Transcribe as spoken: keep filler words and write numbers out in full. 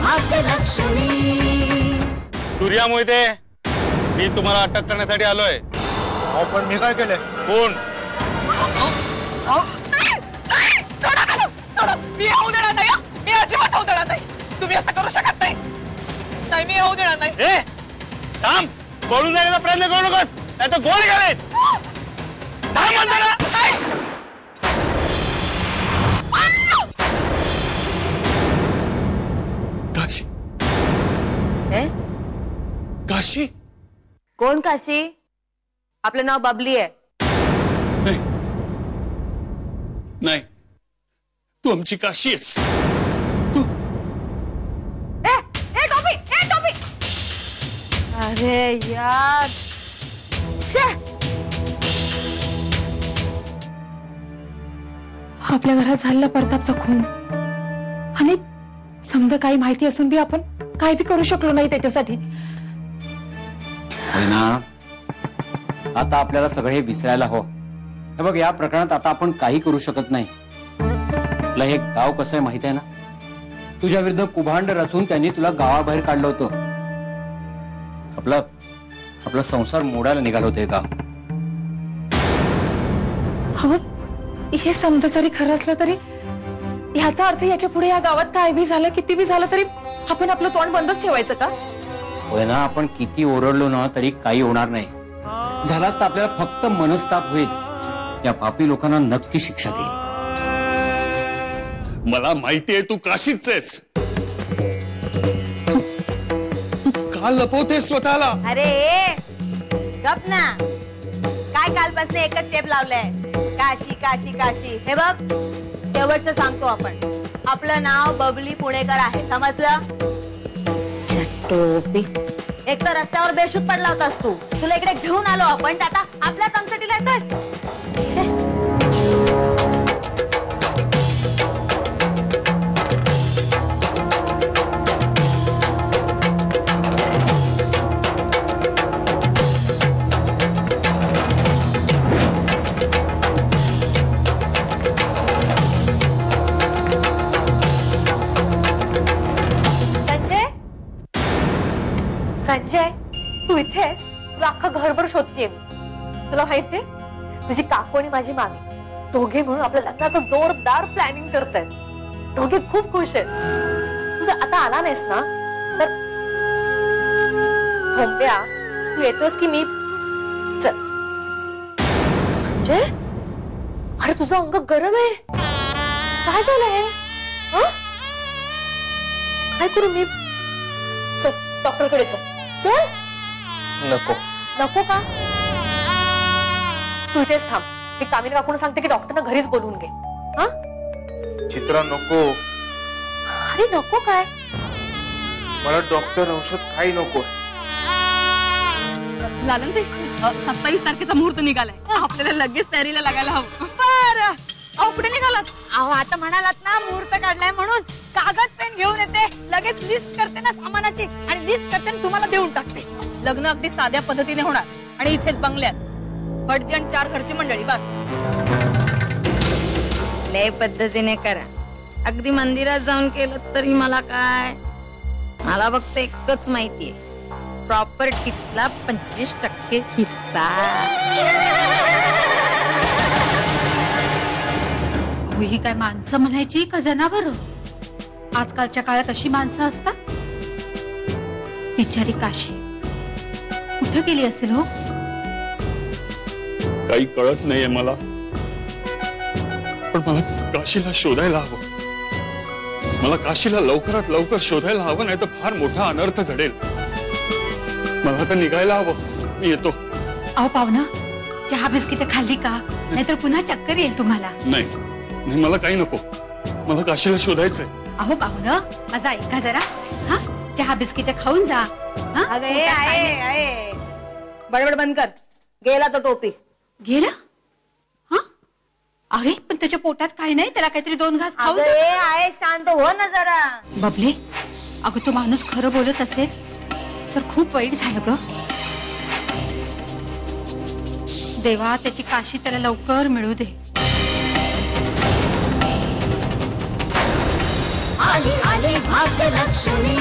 भाग्यलक्ष्मी। सूर्या मोहिते, मी तुम्हाला अटक करण्यासाठी आलोय। अहो पण मी काय केलंय? कोण? मी होऊ देणार नाही, मी अजिबात होऊ देणार नाही। तुम्ही असं करू शकत नाही, नाही मी होऊ देणार नाही। ए थांब, पळून जाण्याचा प्रयत्न करू नकोस, नाही तर गोळी घालेन। थांब म्हणतो ना। काशी, काशी? कोण काशी? आपलं नाव बबली आहे। नाही नाही, तू आमची काशी आहेस। तू ए, ए टोपी, ए टोपी। अरे यार, शे। आपल्या घरात झालेला प्रतापचा खून आणि समजा काही माहिती असून बी आपण काही बी करू शकलो नाही त्याच्यासाठी। ना आता आपल्याला सगळे विसरायला हो। हे बघ, या प्रकरणात आता आपण काही करू शकत नाही। तुला हे गाव कसं आहे माहित आहे ना? तुझ्या विरुद्ध कुभांड रचून त्यांनी तुला गावाबाहेर काढलं होतं। आपला आपला संसार मोडायला निघालं होतं हे गाव। हो, हे समजा जरी खरं असलं तरी ह्याचा अर्थ याच्या पुढे या गावात काय बी झालं, किती बी झालं तरी आपण आपलं तोंड बंदच ठेवायचं का? होय ना, आपण किती ओरडलो ना तरी काही होणार नाही। झालाच तर आपल्याला फक्त मनस्ताप होईल। या पापी लोकांना नक्की शिक्षा देईल। मला माहिती आहे तू काशीच आहेस। तू का लपवतेस स्वतःला? अरे गप ना, काय कालपासून एकच टेप लावलाय, काशी काशी काशी। हे बघ, शेवटचं सांगतो आपण, आपलं नाव बबली पुणेकर आहे, समजलं? टोपी, एक तर रस्त्यावर बेशुद्ध पडला होतास तू, तुला इकडे घेऊन आलो आपण, आता आपल्याच अंगठीला येतोस। संजय, तू इथेस? तुला अख्खा घरभर शोधतीये मी। तुला माहितीये, तुझी काकू आणि माझी मामी दोघे म्हणून आपल्या लग्नाचं जोरदार प्लॅनिंग करतायत। दोघे खूप खुश आहेत। तू जर आता आला नाहीस ना तर भोंब्या, तू येतोस की मी? चल संजय, अरे तुझं अंग गरम आहे, काय झालंय? काय करू मी? चल डॉक्टरकडे चल। चल। नको नको का? तू इथेच थांब, मी कामिनी काकून सांगते की डॉक्टरना घरीच बोलवून घे। हा चित्रा नको। अरे नको काय? मला डॉक्टर औषध काही नको। लालन ते सत्तावीस तारखेचा मुहूर्त निघालाय, आपल्याला लगेच तयारीला लागायला हवं। बरं, अहो कुठे निघालात? अहो आता म्हणालात ना मुहूर्त काढलाय म्हणून, कागद पेन घेऊन येते, लगेच लिस्ट करते ना सामानाची आणि लिस्ट करते आणि तुम्हाला देऊन टाकते। लग्न अगदी साध्या पद्धतीने होणार आणि इथेच बंगल्यात, भटजी आणि चार घरची मंडळी, बस। लय पद्धतीने करा, अगदी मंदिरात जाऊन केलं तरी मला काय, मला फक्त एकच माहितीये, प्रॉपर्टीतला पंचवीस टक्के हिस्सा। ही काय माणसं म्हणायची का जनावर? आजकालच्या काळात अशी माणसं असतात? बिचारी काशी कुठे गेली असेल हो? काही कळत नाहीये मला, पण मला काशीला शोधायला हवं। मला काशीला लवकरात लवकर शोधायला हवं, नाही तर फार मोठा अनर्थ घडेल। मला आता निघायला हवं, मी येतो। अहो पाहुणा, चहा बिस्किट खाल्ली का? नाहीतर पुन्हा चक्कर येईल तुम्हाला। नाही नाही, मला काही नको, मला काशीला शोधायचंय। अहो पाहुणा, माझा ऐका जरा, हा चहा बिस्किट खाऊन जा। अगं ए, आहे, आहे. बडबड बंद कर, गेला तो टोपी। गेला? हा अरे पण त्याच्या पोटात काही नाही, त्याला काहीतरी दोन घास खाऊ दे। आहे, शांत हो ना जरा। बबले, अगं तो माणूस खरं बोलत असेल तर खूप वाईट झालं ग। देवा, त्याची काशी त्याला लवकर मिळू दे। आली आली भाग्यलक्ष्मी। शनी